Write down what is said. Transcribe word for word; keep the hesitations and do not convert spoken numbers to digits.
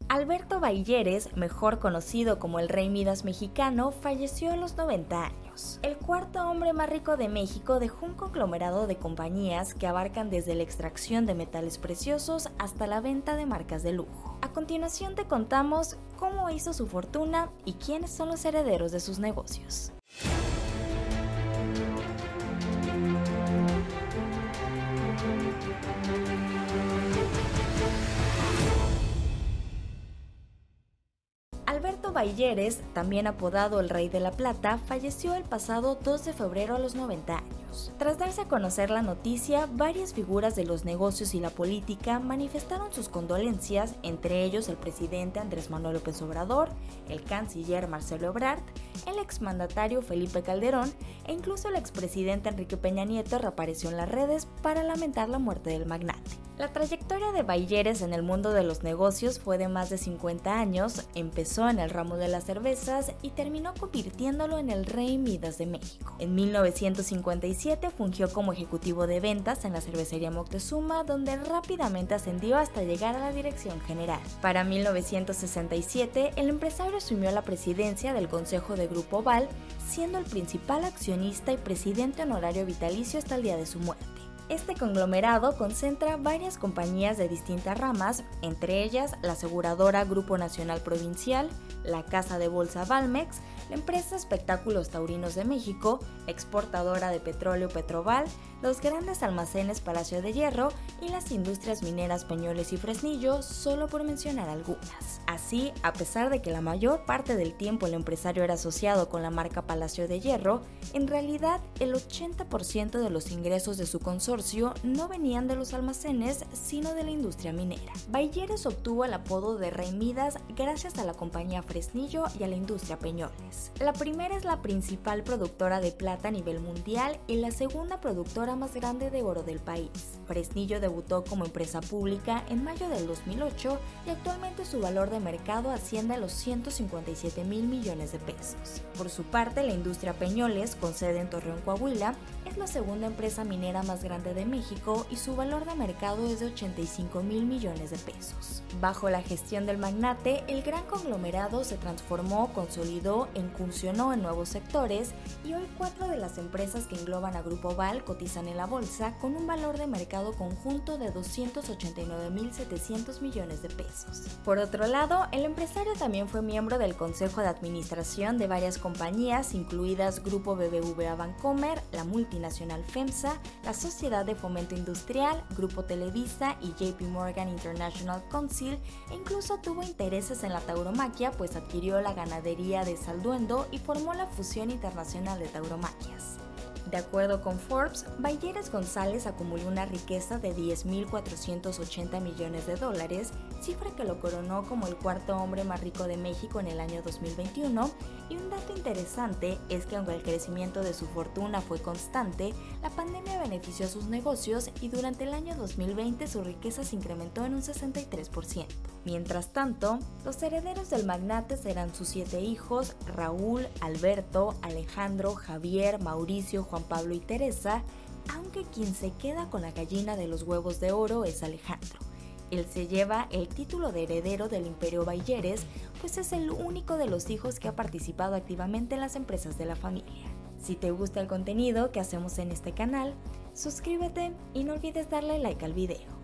Alberto Ballesteros, mejor conocido como el Rey Midas mexicano, falleció a los noventa años. El cuarto hombre más rico de México dejó un conglomerado de compañías que abarcan desde la extracción de metales preciosos hasta la venta de marcas de lujo. A continuación te contamos cómo hizo su fortuna y quiénes son los herederos de sus negocios. Alberto Ballesteros, también apodado el Rey de la Plata, falleció el pasado dos de febrero a los noventa años. Tras darse a conocer la noticia, varias figuras de los negocios y la política manifestaron sus condolencias, entre ellos el presidente Andrés Manuel López Obrador, el canciller Marcelo Ebrard, el exmandatario Felipe Calderón e incluso el expresidente Enrique Peña Nieto reapareció en las redes para lamentar la muerte del magnate. La trayectoria de Ballesteros en el mundo de los negocios fue de más de cincuenta años, empezó en el ramo de las cervezas y terminó convirtiéndolo en el Rey Midas de México. En mil novecientos cincuenta y siete fungió como ejecutivo de ventas en la cervecería Moctezuma, donde rápidamente ascendió hasta llegar a la dirección general. Para mil novecientos sesenta y siete, el empresario asumió la presidencia del Consejo de Grupo Val, siendo el principal accionista y presidente honorario vitalicio hasta el día de su muerte. Este conglomerado concentra varias compañías de distintas ramas, entre ellas la aseguradora Grupo Nacional Provincial, la casa de bolsa Valmex, la empresa Espectáculos Taurinos de México, exportadora de petróleo Petroval, los grandes almacenes Palacio de Hierro y las industrias mineras Peñoles y Fresnillo, solo por mencionar algunas. Así, a pesar de que la mayor parte del tiempo el empresario era asociado con la marca Palacio de Hierro, en realidad el ochenta por ciento de los ingresos de su consorcio no venían de los almacenes, sino de la industria minera. Ballesteros obtuvo el apodo de Rey Midas gracias a la compañía Fresnillo y a la industria Peñoles. La primera es la principal productora de plata a nivel mundial y la segunda productora más grande de oro del país. Fresnillo debutó como empresa pública en mayo del dos mil ocho y actualmente su valor de mercado asciende a los ciento cincuenta y siete mil millones de pesos. Por su parte, la industria Peñoles, con sede en Torreón, Coahuila, es la segunda empresa minera más grande de México y su valor de mercado es de ochenta y cinco mil millones de pesos. Bajo la gestión del magnate, el gran conglomerado se transformó, consolidó e incursionó en nuevos sectores y hoy cuatro de las empresas que engloban a Grupo Val cotizan en la bolsa con un valor de mercado conjunto de doscientos ochenta y nueve mil setecientos millones de pesos. Por otro lado, el empresario también fue miembro del consejo de administración de varias compañías, incluidas Grupo B B V A Bancomer, la multinacional FEMSA, la Sociedad de Fomento Industrial, Grupo Televisa y J P Morgan International Council, e incluso tuvo intereses en la tauromaquia, pues adquirió la ganadería de Salduendo y formó la Fusión Internacional de Tauromaquias. De acuerdo con Forbes, Ballesteros González acumuló una riqueza de diez mil cuatrocientos ochenta millones de dólares, cifra que lo coronó como el cuarto hombre más rico de México en el año dos mil veintiuno, y un dato interesante es que aunque el crecimiento de su fortuna fue constante, la pandemia benefició a sus negocios y durante el año dos mil veinte su riqueza se incrementó en un sesenta y tres por ciento. Mientras tanto, los herederos del magnate serán sus siete hijos, Raúl, Alberto, Alejandro, Javier, Mauricio, Juan Pablo y Teresa, aunque quien se queda con la gallina de los huevos de oro es Alejandro. Él se lleva el título de heredero del Imperio Ballesteros, pues es el único de los hijos que ha participado activamente en las empresas de la familia. Si te gusta el contenido que hacemos en este canal, suscríbete y no olvides darle like al video.